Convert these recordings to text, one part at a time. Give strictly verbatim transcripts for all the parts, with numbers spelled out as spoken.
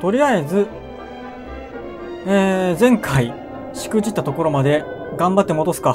とりあえず、えー、前回、しくじったところまで頑張って戻すか。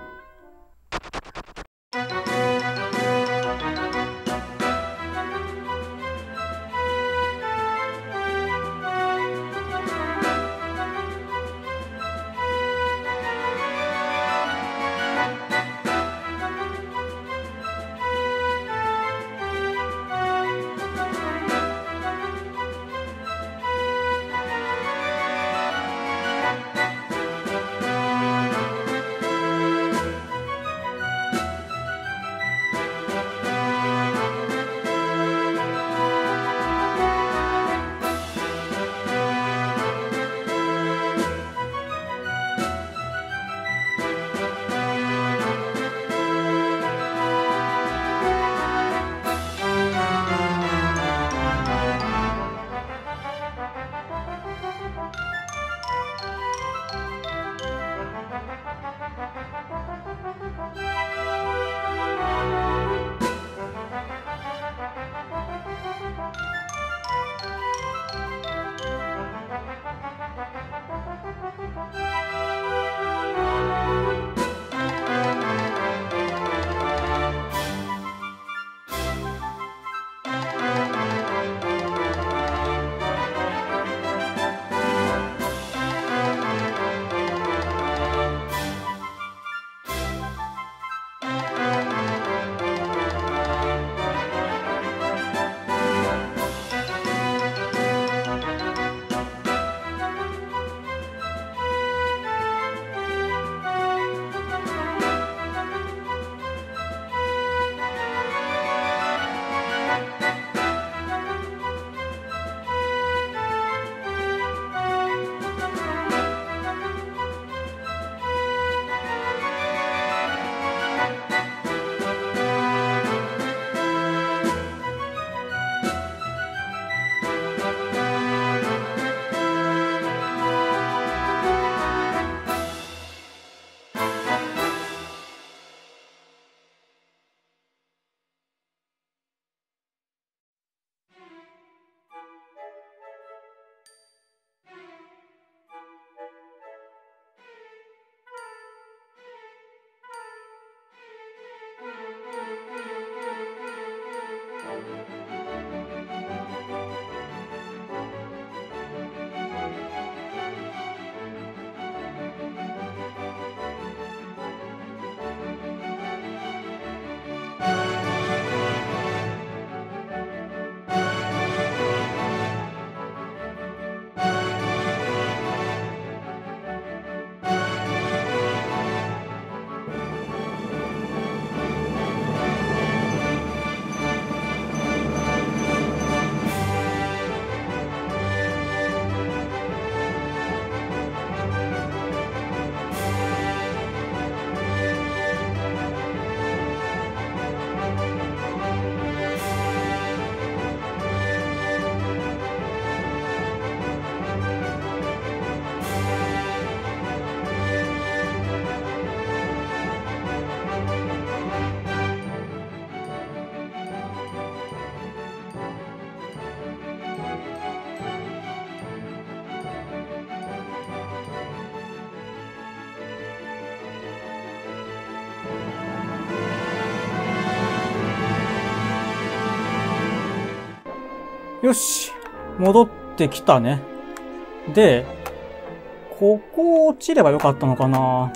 よし。戻ってきたね。で、ここ落ちればよかったのかな。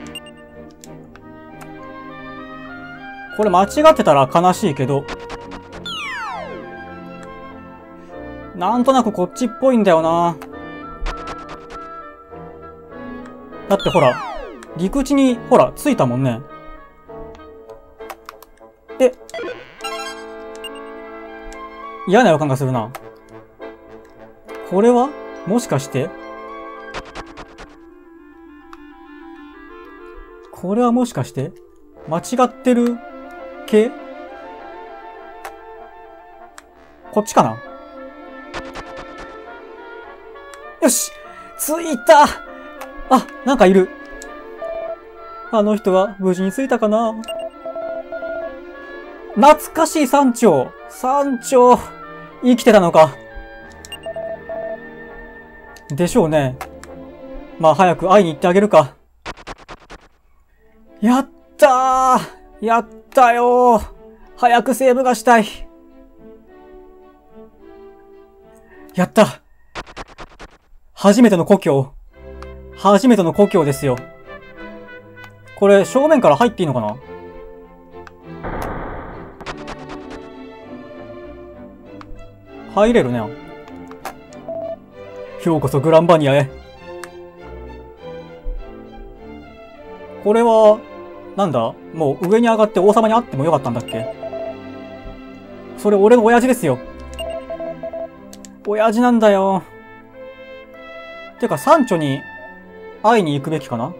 これ間違ってたら悲しいけど。なんとなくこっちっぽいんだよな。だってほら、陸地にほら、着いたもんね。え嫌な予感がするな。これはもしかしてこれはもしかして間違ってる系？こっちかな？よし！着いた！あ、なんかいる。あの人は無事に着いたかな？懐かしい山頂！山頂！生きてたのか。 でしょうね。まあ早く会いに行ってあげるか。やったーやったよー早くセーブがしたい。やった初めての故郷。初めての故郷ですよ。これ正面から入っていいのかな？入れるね。ようこそグランバニアへ。これは、なんだ？もう上に上がって王様に会ってもよかったんだっけ？それ俺の親父ですよ。親父なんだよ。てか、サンチョに会いに行くべきかな？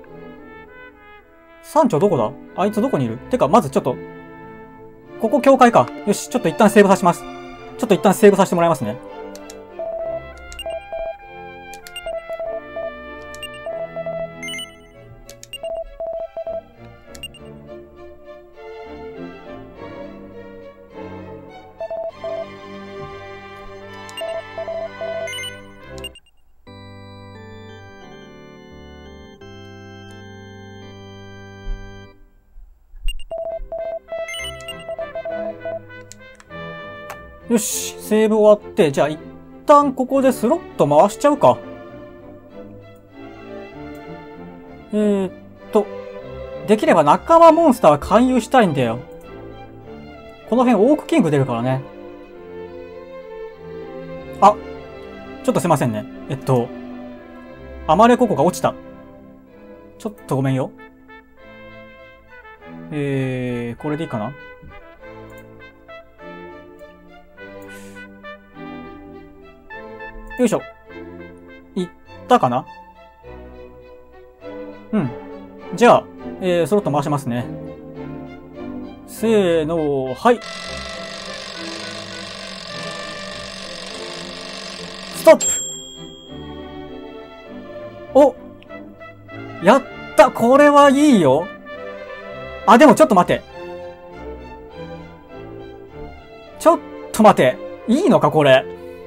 サンチョどこだ？あいつどこにいる？てか、まずちょっと、ここ教会か。よし、ちょっと一旦セーブさせます。ちょっと一旦セーブさせてもらいますね。よし、セーブ終わって、じゃあ一旦ここでスロット回しちゃうか。えーっと、できれば仲間モンスターは勧誘したいんだよ。この辺オークキング出るからね。あ、ちょっとすいませんね。えっと、アマレココが落ちた。ちょっとごめんよ。えー、これでいいかな？よいしょ。いったかな？うん。じゃあ、えー、スロット回しますね。せーの、はい。ストップ！お！やったこれはいいよ。あ、でもちょっと待て。ちょっと待て。いいのかこれ。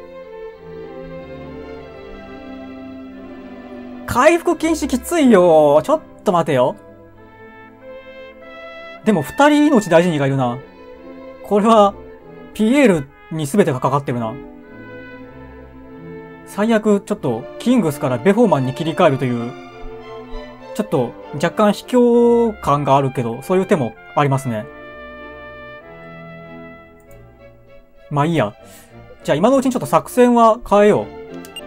回復禁止きついよ。ちょっと待てよ。でも二人命大事にがいるな。これは、ピエールに全てがかかってるな。最悪、ちょっと、キングスからベホーマンに切り替えるという、ちょっと、若干卑怯感があるけど、そういう手もありますね。まあいいや。じゃあ今のうちにちょっと作戦は変えよう。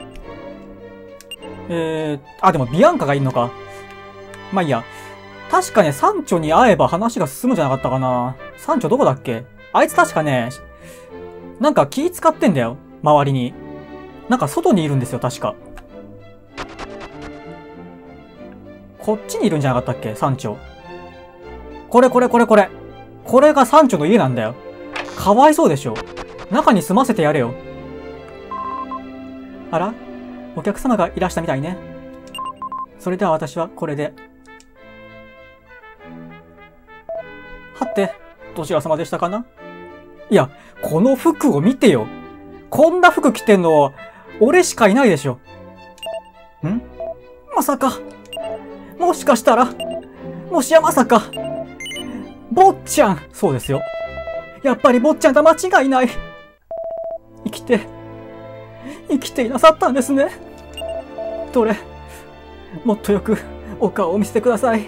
えー、あ、でもビアンカがいるのか。まあいいや。確かね、サンチョに会えば話が進むんじゃなかったかな。サンチョどこだっけ？あいつ確かね、なんか気使ってんだよ。周りに。なんか外にいるんですよ、確か。こっちにいるんじゃなかったっけ？サンチョ。これこれこれこれ。これがサンチョの家なんだよ。かわいそうでしょ。中に住ませてやれよ。あら？お客様がいらしたみたいね。それでは私はこれで。はって、どちら様でしたかな？いや、この服を見てよ。こんな服着てんの、俺しかいないでしょ。ん？まさか。もしかしたら、もしやまさか。坊ちゃん。そうですよ。やっぱり坊ちゃんと間違いない。生きて、生きていなさったんですね。どれ、もっとよくお顔を見せてください。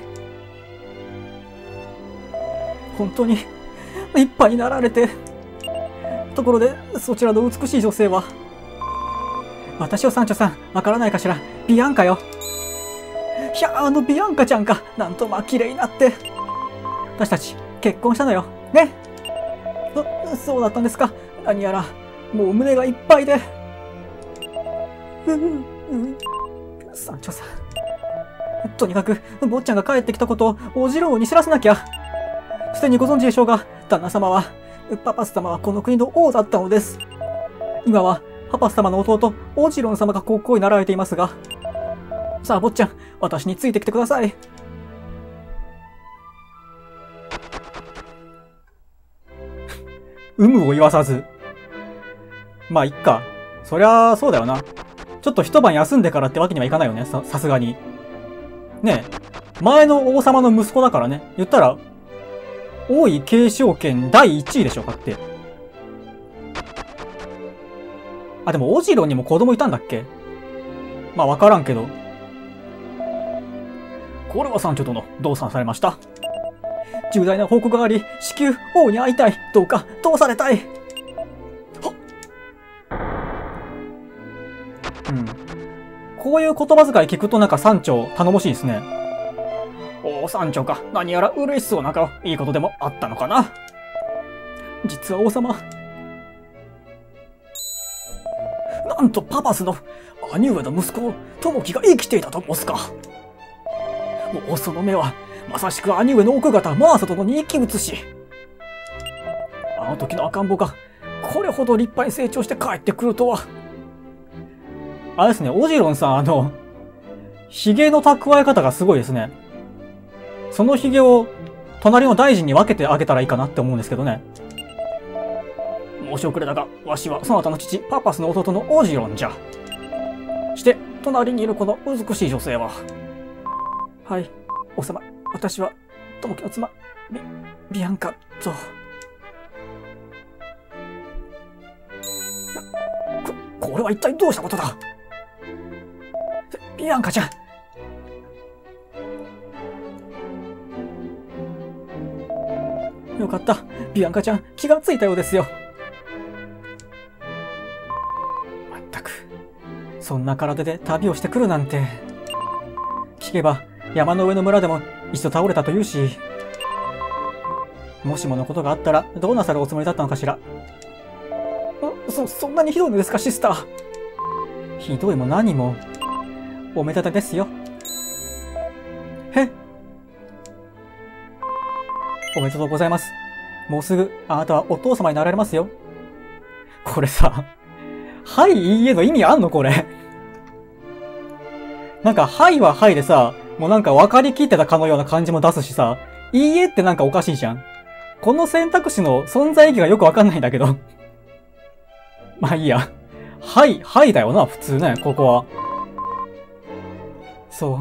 本当に立派になられて。ところで、そちらの美しい女性は？私をサンチョさん、わからないかしら？ビアンカよ。いや、あのビアンカちゃんか。なんとまあ綺麗になって。私たち、結婚したのよ。ね。そ、そうだったんですか。何やら、もう胸がいっぱいで。うん、うん。サンチョさん。とにかく、坊ちゃんが帰ってきたことをおじろうに知らせなきゃ。すでにご存知でしょうが、旦那様は、パパス様はこの国の王だったのです。今は、パパス様の弟、オジロン様が国王になられていますが。さあ、坊ちゃん、私についてきてください。有無を言わさず。まあ、いっか。そりゃあ、そうだよな。ちょっちょっと一晩休んでからってわけにはいかないよね、さ、さすがに。ねえ。前の王様の息子だからね。言ったら、王位継承権だいいちいでしょ、かって。あ、でもオジロンにも子供いたんだっけ？まあわからんけど。これは山頂殿、どうさされました？重大な報告があり、至急王に会いたい。どうか通されたい。はっ。うん。こういう言葉遣い聞くとなんか山頂頼もしいですね。おお、山頂か。何やら嬉しそうな顔。いいことでもあったのかな。実は王様。なんとパパスの兄上の息子、友樹が生きていたと申すか。おお、その目は、まさしく兄上の奥方、マーサ殿に生き写し。あの時の赤ん坊が、これほど立派に成長して帰ってくるとは。あれですね、オジロンさん、あの、髭の蓄え方がすごいですね。その髭を、隣の大臣に分けてあげたらいいかなって思うんですけどね。申し遅れだが、わしはそなたの父、パパスの弟のオジロンじゃ。して、隣にいるこの美しい女性は。はい、王様、私は、友樹の妻、ビ、ビアンカと。こ、これは一体どうしたことだ？ビアンカちゃん。よかった、ビアンカちゃん、気がついたようですよ。まったく、そんな体で旅をしてくるなんて。聞けば、山の上の村でも一度倒れたというし、もしものことがあったらどうなさるおつもりだったのかしら。そ、そんなにひどいのですか、シスター。ひどいも何も、おめでたですよ。へ。おめでとうございます。もうすぐあなたはお父様になられますよ。これさ、はい、いいえの意味あんのこれ。なんか、はいははいでさ、もうなんか分かりきってたかのような感じも出すしさ、いいえってなんかおかしいじゃん。この選択肢の存在意義がよくわかんないんだけど。まあいいや。はい、はいだよな、普通ね、ここは。そう。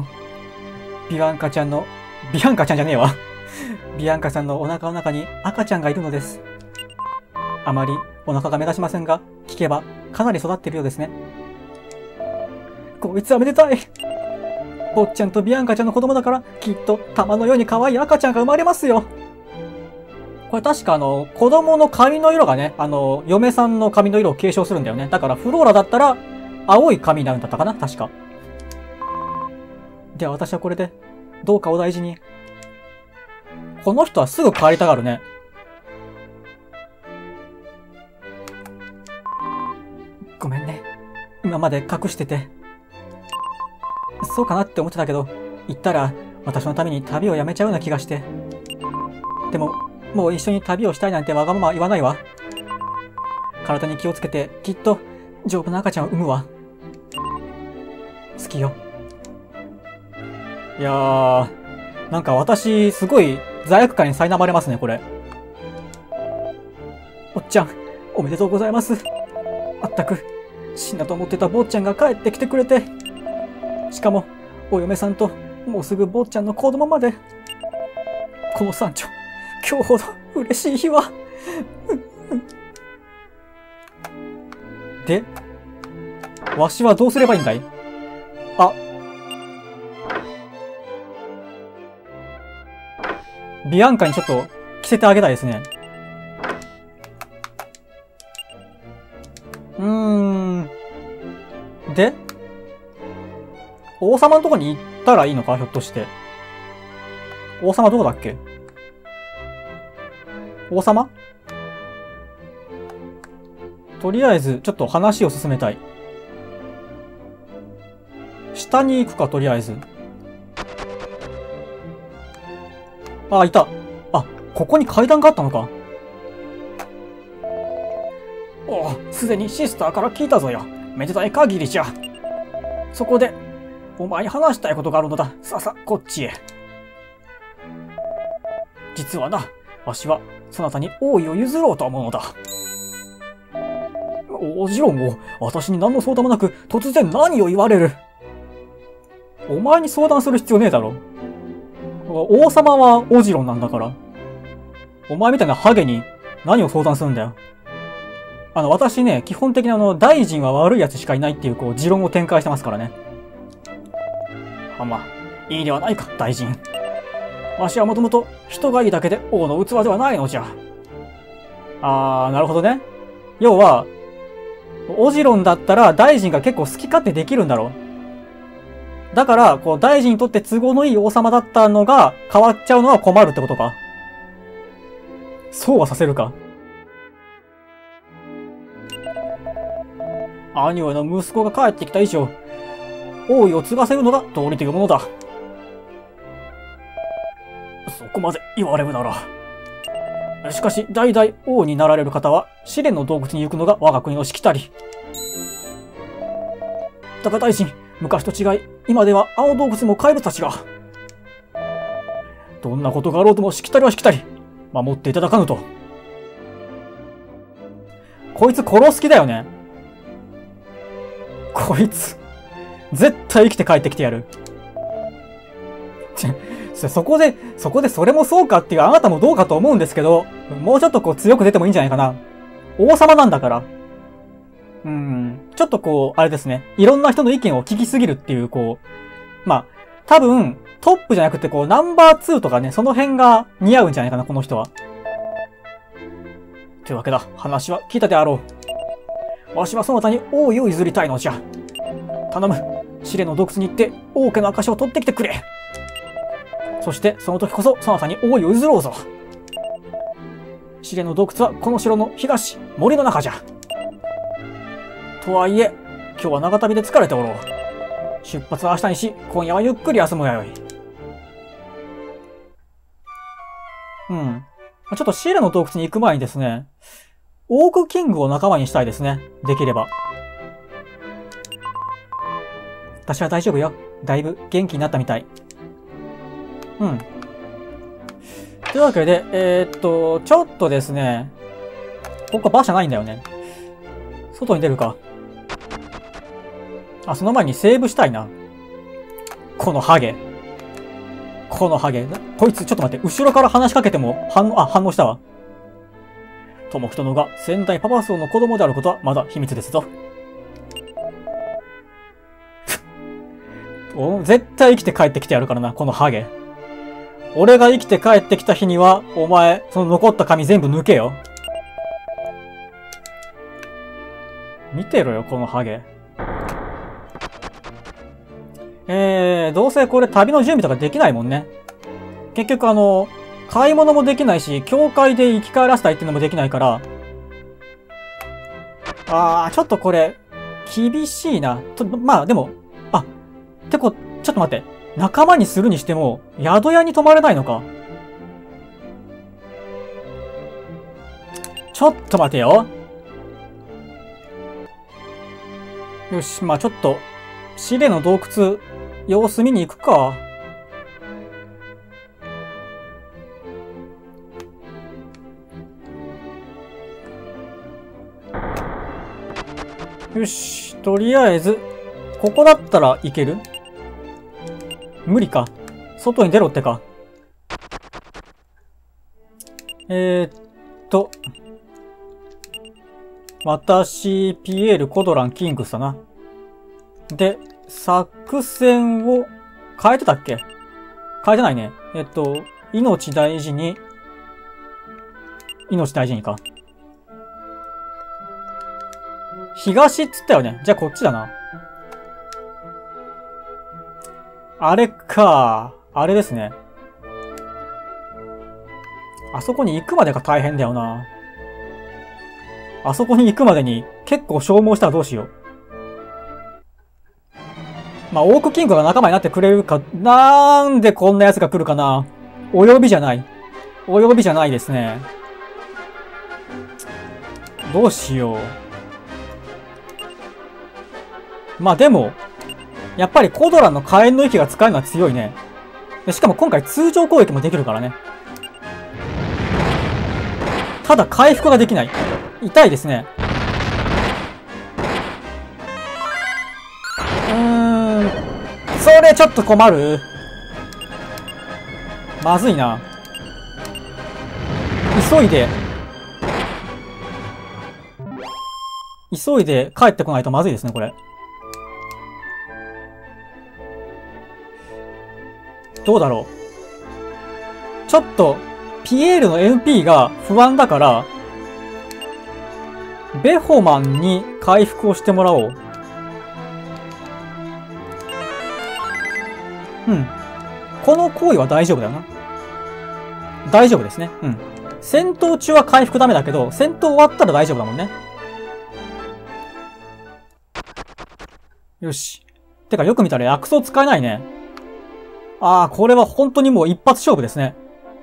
ビアンカちゃんの、ビアンカちゃんじゃねえわ。ビアンカさんのお腹の中に赤ちゃんがいるのです。あまりお腹が目立ちませんが、聞けばかなり育っているようですね。こいつはめでたい。坊ちゃんとビアンカちゃんの子供だから、きっと玉のように可愛い赤ちゃんが生まれますよ。これ確かあの、子供の髪の色がね、あの、嫁さんの髪の色を継承するんだよね。だからフローラだったら、青い髪になるんだったかな確か。では私はこれで、どうかお大事に。この人はすぐ変わりたがるね。ごめんね。今まで隠してて。そうかなって思ってたけど、言ったら私のために旅をやめちゃうような気がして。でも、もう一緒に旅をしたいなんてわがまま言わないわ。体に気をつけて、きっと丈夫な赤ちゃんを産むわ。好きよ。いやー、なんか私、すごい罪悪感に苛まれますね、これ。おっちゃん、おめでとうございます。あったく、死んだと思ってた坊ちゃんが帰ってきてくれて。しかも、お嫁さんと、もうすぐ坊ちゃんの子供まで。この山頂、今日ほど嬉しい日は。で、わしはどうすればいいんだい？あ。ビアンカにちょっと着せてあげたいですね。うーん。で王様のとこに行ったらいいのかひょっとして。王様どこだっけ？王様？とりあえず、ちょっと話を進めたい。下に行くか、とりあえず。あ、いた。あ、ここに階段があったのか。おう、すでにシスターから聞いたぞよ。めでたい限りじゃ。そこで、お前に話したいことがあるのだ。さあさ、こっちへ。実はな、わしは、そなたに王位を譲ろうと思うのだ。 オジロンを、私に何の相談もなく、突然何を言われる。お前に相談する必要ねえだろ。王様はオジロンなんだから。お前みたいなハゲに何を相談するんだよ。あの、私ね、基本的にあの、大臣は悪い奴しかいないっていう、こう、持論を展開してますからね。はま、いいではないか、大臣。わしはもともと人がいいだけで王の器ではないのじゃ。あー、なるほどね。要は、オジロンだったら大臣が結構好き勝手できるんだろう。だから、こう、大臣にとって都合のいい王様だったのが変わっちゃうのは困るってことか。そうはさせるか。兄上の息子が帰ってきた以上、王位を継がせるのが道理というものだ。そこまで言われるなら。しかし、代々王になられる方は、試練の洞窟に行くのが我が国のしきたり。だが大臣、昔と違い、今ではあの洞窟も怪物たちが。どんなことがあろうともしきたりはしきたり、守っていただかぬと。こいつ殺す気だよね。こいつ、絶対生きて帰ってきてやる。そこで、そこでそれもそうかっていうあなたもどうかと思うんですけど、もうちょっとこう強く出てもいいんじゃないかな。王様なんだから。うん。ちょっとこう、あれですね。いろんな人の意見を聞きすぎるっていう、こう、まあ、多分、トップじゃなくてこう、ナンバーツーとかね、その辺が似合うんじゃないかな、この人は。というわけだ。話は聞いたであろう。わしはそなたに王位を譲りたいのじゃ。頼む。試練の洞窟に行って、王家の証を取ってきてくれ。そして、その時こそ、そなたに王位を譲ろうぞ。試練の洞窟は、この城の東、森の中じゃ。とはいえ、今日は長旅で疲れておろう。出発は明日にし、今夜はゆっくり休むがよい。うん。ちょっとシーレの洞窟に行く前にですね、オークキングを仲間にしたいですね。できれば。私は大丈夫よ。だいぶ元気になったみたい。うん。というわけで、えー、っと、ちょっとですね、ここ馬車ないんだよね。外に出るか。あ、その前にセーブしたいな。このハゲ。このハゲ。こいつ、ちょっと待って。後ろから話しかけても反応、あ、反応したわ。友人のが先代パパス王の子供であることはまだ秘密ですぞ。お絶対生きて帰ってきてやるからな、このハゲ。俺が生きて帰ってきた日には、お前、その残った髪全部抜けよ。見てろよ、このハゲ。えー、どうせこれ旅の準備とかできないもんね。結局あの、買い物もできないし、教会で生き返らせたいっていうのもできないから。あー、ちょっとこれ、厳しいな。と、まあでも、あ、てこ、ちょっと待って。仲間にするにしても、宿屋に泊まれないのか。ちょっと待てよ。よし、まあちょっと、シレの洞窟、様子見に行くか。よし、とりあえず、ここだったらいける？無理か。外に出ろってか。えー、っと。私、ピエール、コドラン、キングスだな。で、作戦を変えてたっけ？変えてないね。えっと、命大事に、命大事にか。東っつったよね。じゃあこっちだな。あれか。あれですね。あそこに行くまでが大変だよな。あそこに行くまでに結構消耗したらどうしよう。まあ、オークキングが仲間になってくれるか、なんでこんな奴が来るかな。お呼びじゃない。お呼びじゃないですね。どうしよう。まあでも、やっぱりコドランの火炎の息が使えるのは強いね。でしかも今回通常攻撃もできるからね。ただ回復ができない。痛いですね。 ちょっと困る。まずいな。急いで、急いで帰ってこないとまずいですね、これ。どうだろう。ちょっと、ピエールの エムピー が不安だから、ベホマンに回復をしてもらおう。うん。この行為は大丈夫だよな。大丈夫ですね。うん。戦闘中は回復ダメだけど、戦闘終わったら大丈夫だもんね。よし。てかよく見たら薬草使えないね。ああ、これは本当にもう一発勝負ですね。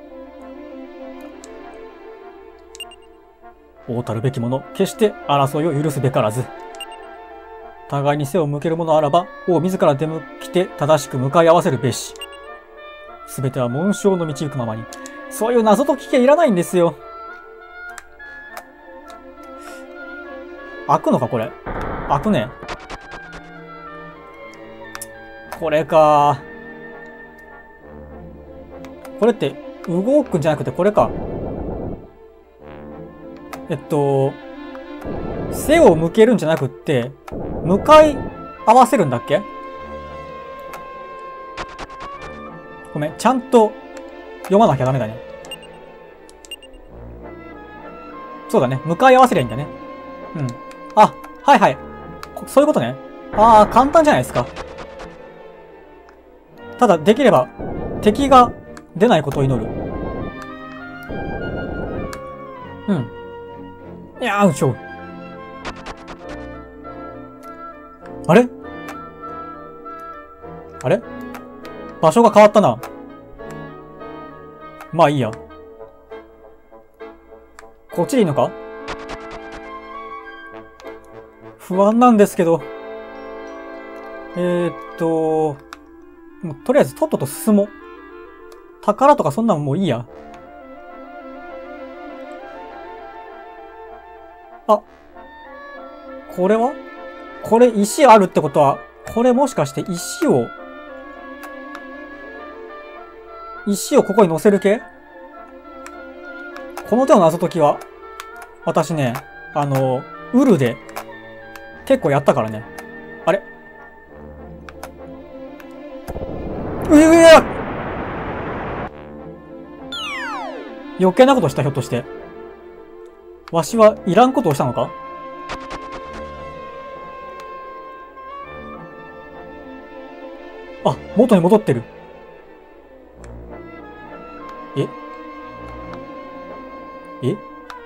王たるべきもの、決して争いを許すべからず。互いに背を向けるものあらば、王自ら出向きて正しく向かい合わせるべし。すべては紋章の導くままに。そういう謎解き系いらないんですよ。開くのかこれ。開くね。これか。これって、動くんじゃなくてこれか。えっと、背を向けるんじゃなくって、向かい合わせるんだっけ？ごめん、ちゃんと読まなきゃダメだね。そうだね。向かい合わせりゃいいんだね。うん。あ、はいはい。そういうことね。ああ、簡単じゃないですか。ただ、できれば、敵が出ないことを祈る。うん。いやー、うちょ。あれあれ場所が変わったな。まあいいや。こっちでいいのか？不安なんですけど。えー、っと、もうとりあえずとっとと進もう。宝とかそんなのもういいや。あ。これは？これ石あるってことは、これもしかして石を、石をここに乗せる系？この手の謎解きは、私ね、あの、ウルで結構やったからね。あれ？うえうえ！余計なことした、ひょっとして。わしはいらんことをしたのか？あ、元に戻ってる。え？え？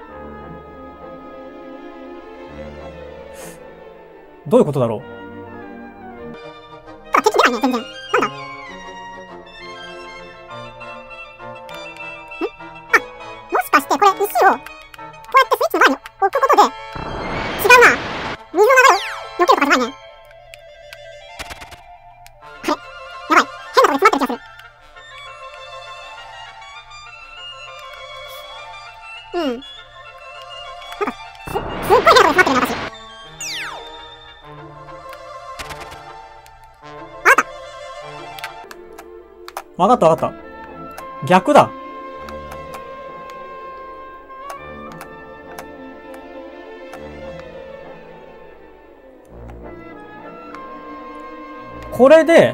どういうことだろう？ あ、敵出ないね、全然。なんだ？ん？あ、もしかしてこれ石を、こうやってスイッチの前に置くことで、違うな。水の流れを避けるとかじゃないね。あれ？やばい。変なとこで詰まってる気がする。うん。なんか、す、すっごい変なとこで詰まってるね、私。 わかったわかった。逆だ。これで、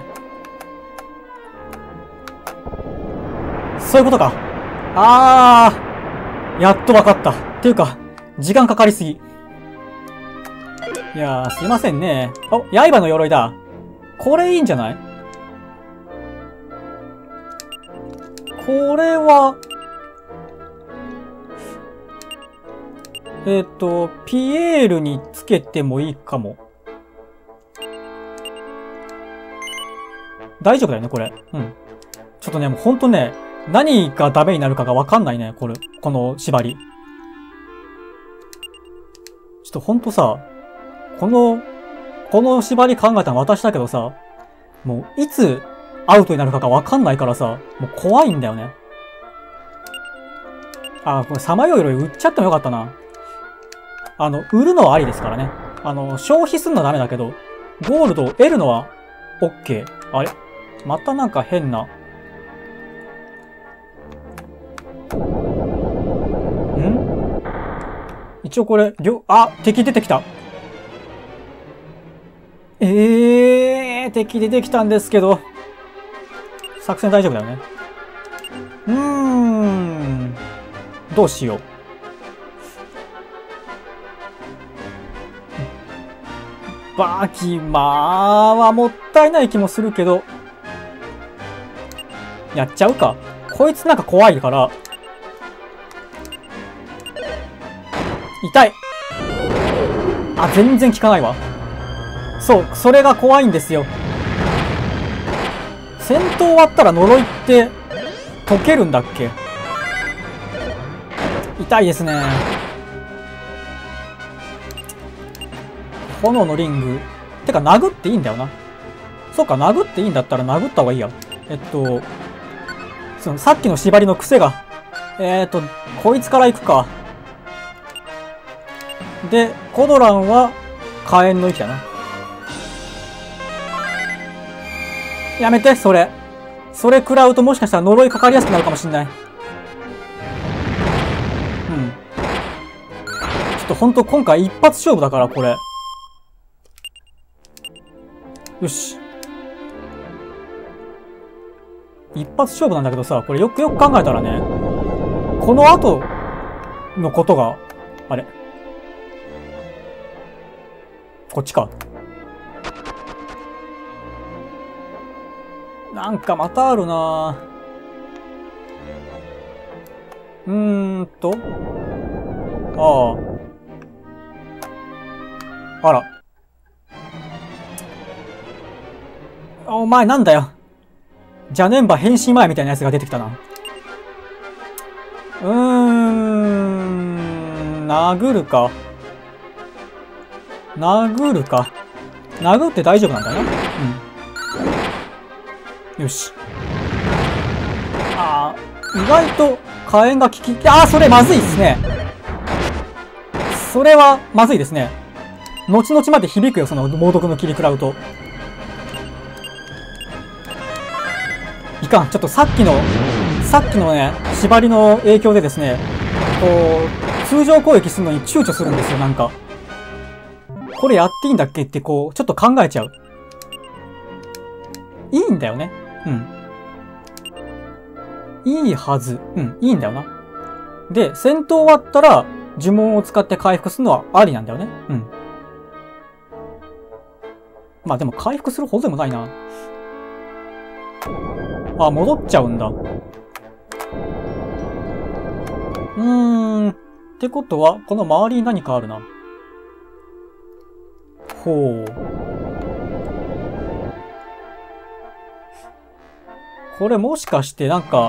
そういうことか。あー、やっとわかった。っていうか、時間かかりすぎ。いやー、すいませんね。お、刃の鎧だ。これいいんじゃない？これは、えっと、ピエールにつけてもいいかも。大丈夫だよね、これ。うん。ちょっとね、もうほんとね、何がダメになるかがわかんないね、これ、この縛り。ちょっとほんとさ、この、この縛り考えたの私だけどさ、もういつアウトになるかがわかんないからさ、もう怖いんだよね。あ、これさまよい鎧売っちゃってもよかったな。あの、売るのはありですからね。あの、消費するのはダメだけど、ゴールドを得るのは OK。あれ？ またなんか変な。ん？一応これ、りょ、あ、敵出てきた。えー、敵出てきたんですけど。作戦大丈夫だよね。うーん。どうしよう。バキマーはもったいない気もするけど。やっちゃうか。こいつなんか怖いから。痛い。あ、全然効かないわ。そう、それが怖いんですよ。戦闘終わったら呪いって解けるんだっけ？痛いですね。炎のリング。てか殴っていいんだよな。そうか、殴っていいんだったら殴った方がいいや。えっと、そのさっきの縛りの癖が。えーっと、こいつから行くか。で、コドランは火炎の息だな。やめて、それ。それ食らうともしかしたら呪いかかりやすくなるかもしんない。うん。ちょっとほんと今回一発勝負だから、これ。よし。一発勝負なんだけどさ、これよくよく考えたらね、この後のことが、あれ？こっちか。なんかまたあるなぁ。うーんと。ああ。あら。お前なんだよ。ジャネンバ変身前みたいなやつが出てきたな。うーん。殴るか。殴るか。殴って大丈夫なんだな。うん。よし。ああ、意外と火炎が効き、ああ、それまずいっすね。それはまずいですね。後々まで響くよ、その猛毒の切り食らうと。いかん、ちょっとさっきの、さっきのね、縛りの影響でですね、こう、通常攻撃するのに躊躇するんですよ、なんか。これやっていいんだっけってこう、ちょっと考えちゃう。いいんだよね。うん。いいはず。うん、いいんだよな。で、戦闘終わったら、呪文を使って回復するのはありなんだよね。うん。まあでも回復するほどでもないな。あ、戻っちゃうんだ。うーん。ってことは、この周りに何かあるな。ほう。これもしかしてなんか、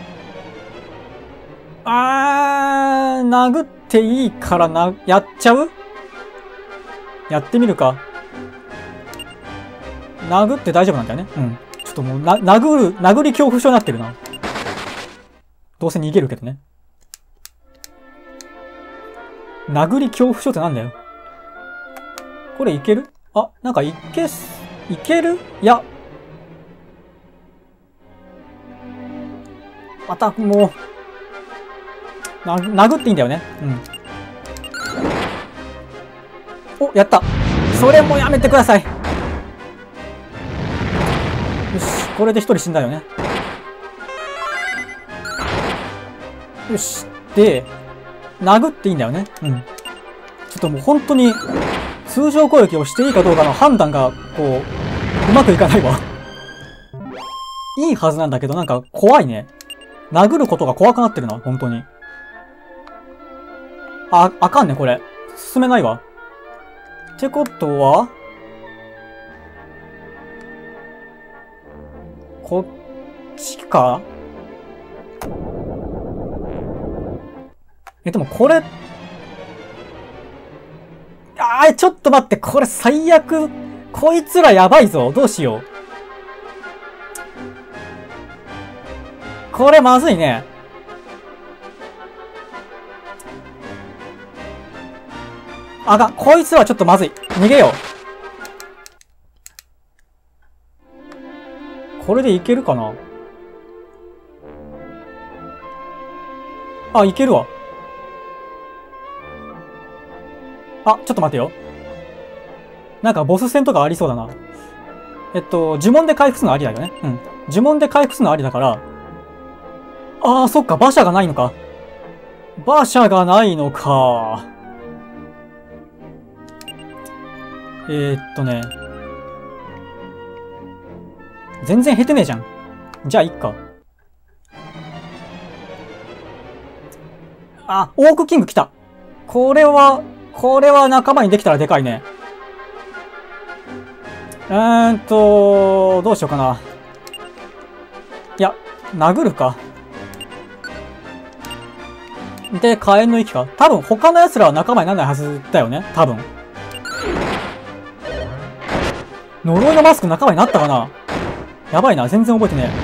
あー、殴っていいからな、やっちゃう？やってみるか。殴って大丈夫なんだよね。うん。ちょっともう、な、殴る、殴り恐怖症になってるな。どうせ逃げるけどね。殴り恐怖症ってなんだよ。これいける？あ、なんかいけす、いける？いや。また、もう、な、殴っていいんだよね。うん。お、やった。それもやめてください。よし、これで一人死んだよね。よし。で、殴っていいんだよね。うん。ちょっともう本当に、通常攻撃をしていいかどうかの判断が、こう、うまくいかないわ。いいはずなんだけど、なんか怖いね。殴ることが怖くなってるな、本当に。あ、あかんね、これ。進めないわ。ってことは、こっちか？え、でもこれ、あー、ちょっと待って、これ最悪。こいつらやばいぞ。どうしよう。これまずいね。あが、こいつはちょっとまずい。逃げよう。 これでいけるかな。あ、いけるわ。あ、ちょっと待ってよ。なんかボス戦とかありそうだな。えっと、呪文で回復するのありだよね。うん。呪文で回復するのありだから。あー、そっか、馬車がないのか。馬車がないのか。えー、っとね。全然減ってねえじゃん。じゃあ、いっか。あ、オークキング来た。これは、これは仲間にできたらでかいね。うーんと、どうしようかな。いや、殴るか。で、火炎の息か。多分他の奴らは仲間にならないはずだよね。多分。呪いのマスク仲間になったかな。やばいな。全然覚えてね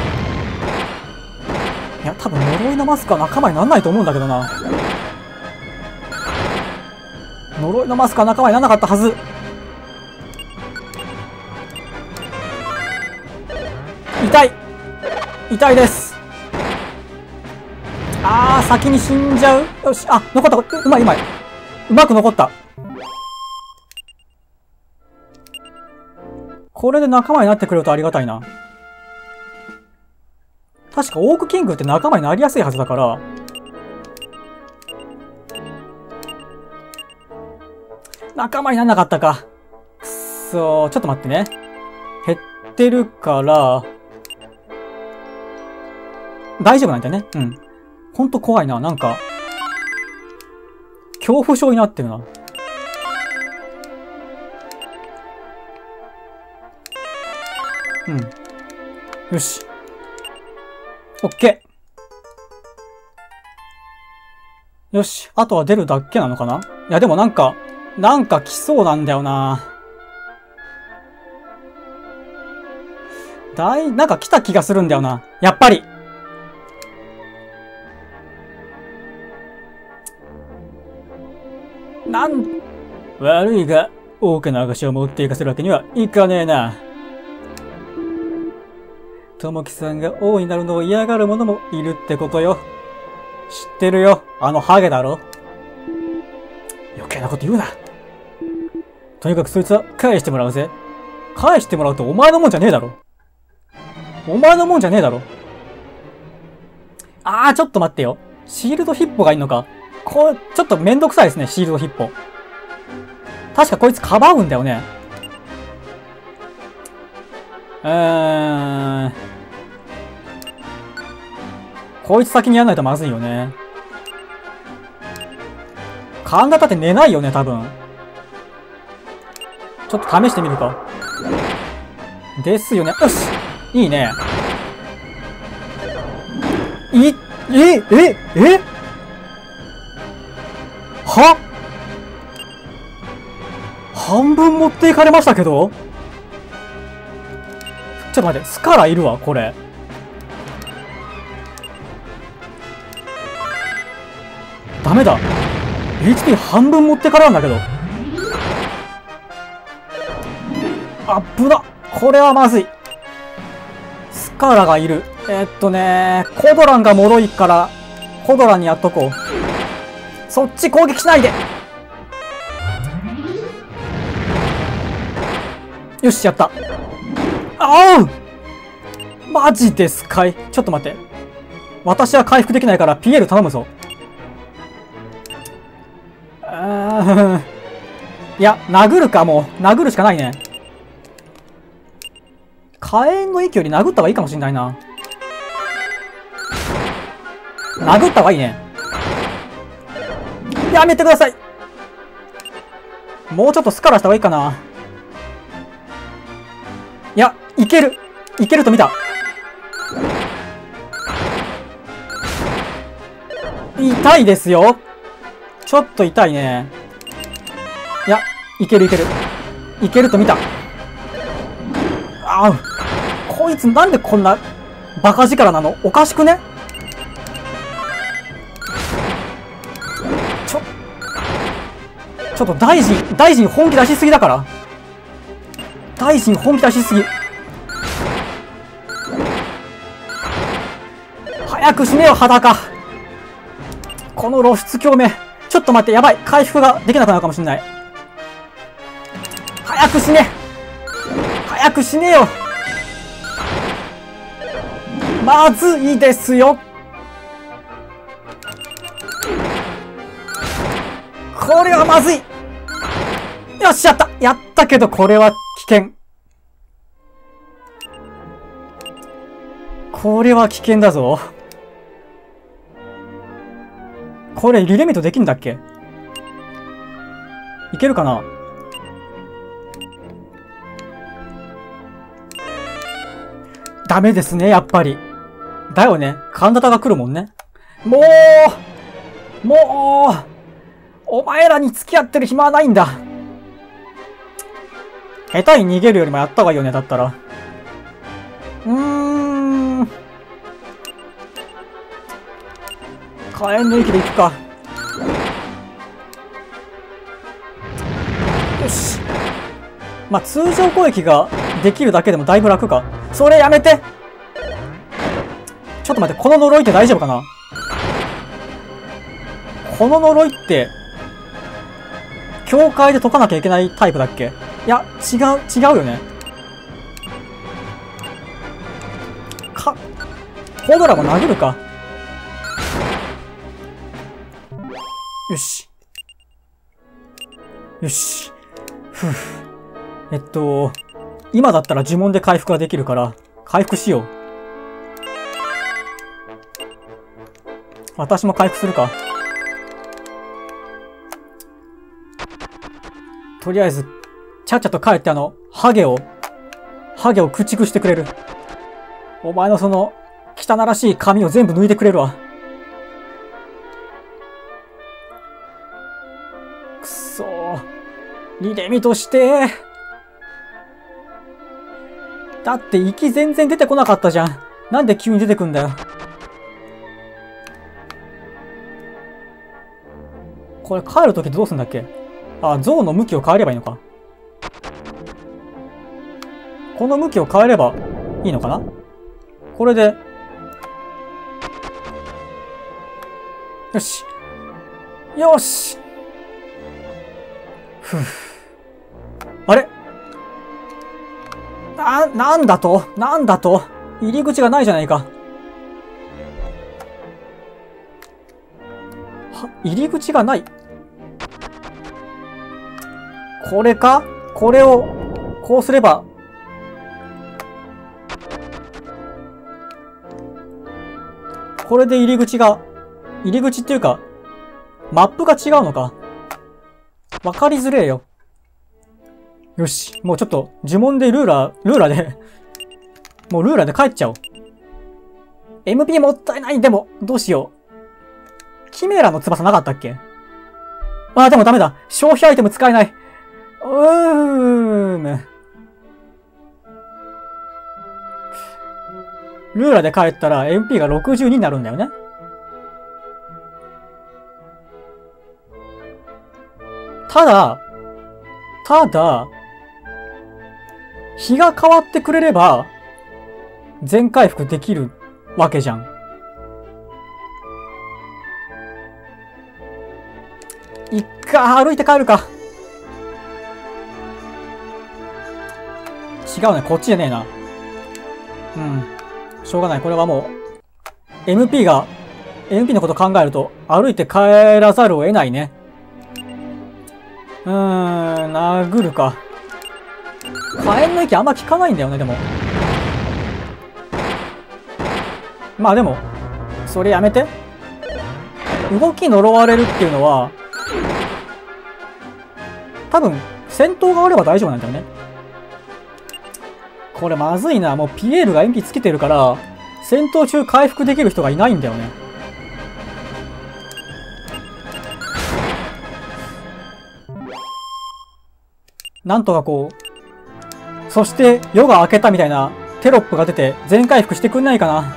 え。いや、多分呪いのマスクは仲間にならないと思うんだけどな。呪いのマスクは仲間にならなかったはず。痛い痛いです。あー、先に死んじゃう。よし、あ、残った。うまいうまい。うまく残った。これで仲間になってくれるとありがたいな。確かオークキングって仲間になりやすいはずだから。仲間にならなかったか。くっそー、ちょっと待ってね。減ってるから、大丈夫なんだよね。うん。ほんと怖いな。なんか、恐怖症になってるな。うん。よし。オッケー。よし。あとは出るだけなのかな？いや、でもなんか、なんか来そうなんだよな。だい、なんか来た気がするんだよな。やっぱり。なん、悪いが、大きな証を持っていかせるわけにはいかねえな。ともきさんが王になるのを嫌がる者もいるってことよ。知ってるよ。あのハゲだろ。余計なこと言うな。とにかくそいつは返してもらうぜ。返してもらうとお前のもんじゃねえだろ。お前のもんじゃねえだろ。あー、ちょっと待ってよ。シールドヒッポがいんのか。これ、ちょっとめんどくさいですね、シールドヒッポ。確かこいつかばうんだよね。うーん。こいつ先にやんないとまずいよね。神田だって寝ないよね、多分。ちょっと試してみるか。ですよね。よし！いいね。い、え、え、えは？半分持っていかれましたけど？ちょっと待って、スカラいるわ、これ。ダメだ。エイチピー 半分持ってからなんだけど。あっぶな。これはまずい。スカラがいる。えー、っとねー、コドランが脆いから、コドランにやっとこう。そっち攻撃しないで。よし、やった。ああマジですかい？ちょっと待って。私は回復できないから ピーエル 頼むぞ。あーいや、殴るか、もう。殴るしかないね。火炎の息より殴った方がいいかもしんないな。殴った方がいいね。やめてください。もうちょっとスカラした方がいいかな。いや、いける。いけると見た。痛いですよ。ちょっと痛いね。いや、いけるいける。いけると見た。ああ、こいつなんでこんなバカ力なの？おかしくね？ちょ、ちょっと大臣、大臣本気出しすぎだから。大臣本気出しすぎ。 早く死ねよ、裸。この露出共鳴。ちょっと待って、やばい。回復ができなくなるかもしんない。早く死ね。早く死ねよ。まずいですよ。これはまずい。よし、やった。やったけど、これは危険。これは危険だぞ。これ、リレミットできんだっけ？いけるかな？ダメですね、やっぱり。だよね。カンダタが来るもんね。もうもうお前らに付き合ってる暇はないんだ。下手に逃げるよりもやった方がいいよね、だったら。うーん。火炎の息で行くか。よし。まあ、通常攻撃ができるだけでもだいぶ楽か。それやめて。ちょっと待って、この呪いって大丈夫かな？この呪いって、境界で解かなきゃいけないタイプだっけ？いや、違う、違うよね。か、ホドラも殴るか。よし。よし。ふぅ。えっと、今だったら呪文で回復ができるから、回復しよう。私も回復するか。とりあえず、ちゃっちゃと帰ってあの、ハゲを、ハゲを駆逐してくれる。お前のその、汚らしい髪を全部抜いてくれるわ。くそー。リレミとして。だって息全然出てこなかったじゃん。なんで急に出てくんだよ。これ帰るときどうすんだっけ？あ、像の向きを変えればいいのか。この向きを変えればいいのかな？これで。よし。よし。ふぅ。あれ？な、なんだと？なんだと？入り口がないじゃないか。は、入り口がない。これか？これを、こうすれば。これで入り口が、入り口っていうか、マップが違うのか。わかりづれえよ。よし。もうちょっと、呪文でルーラー、ルーラーで、もうルーラーで帰っちゃおう。エムピー もったいない。でも、どうしよう。キメラの翼なかったっけ？ああ、でもダメだ。消費アイテム使えない。うーむ。ルーラで帰ったら エムピー がろくじゅうにになるんだよね。ただ、ただ、日が変わってくれれば、全回復できるわけじゃん。いっか、歩いて帰るか。違うね、こっちじゃねえな。うん。しょうがない。これはもう、エムピー が、エムピー のこと考えると、歩いて帰らざるを得ないね。うーん、殴るか。火炎の息あんま効かないんだよね、でも。まあでも、それやめて。動き呪われるっていうのは、多分、戦闘があれば大丈夫なんだよね。これまずいな。もうピエールがエムピーつけてるから、戦闘中回復できる人がいないんだよね。なんとかこう、そして夜が明けたみたいなテロップが出て全回復してくんないかな。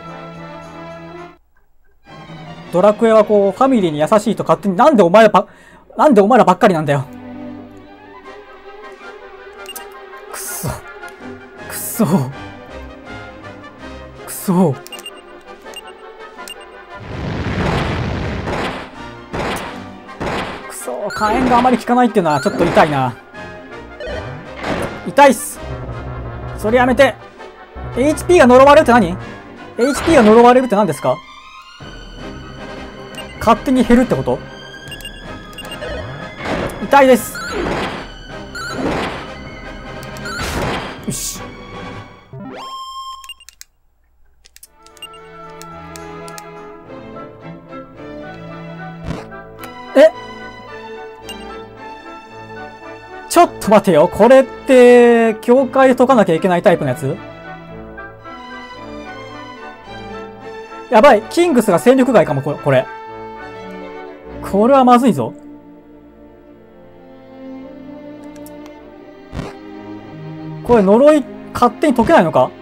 ドラクエはこう、ファミリーに優しいと勝手に、なんでお前らば、なんでお前らばっかりなんだよ。くそ。くそ。くそ。 そう、火炎があまり効かないっていうのはちょっと痛いな。痛いっす。それやめて。エイチピー が呪われるって何？ エイチピー が呪われるって何ですか？勝手に減るってこと？痛いです。よし。え？ちょっと待てよ。これって、境界で解かなきゃいけないタイプのやつ？やばい。キングスが戦力外かも、これ。これ、これはまずいぞ。これ呪い、勝手に解けないのか？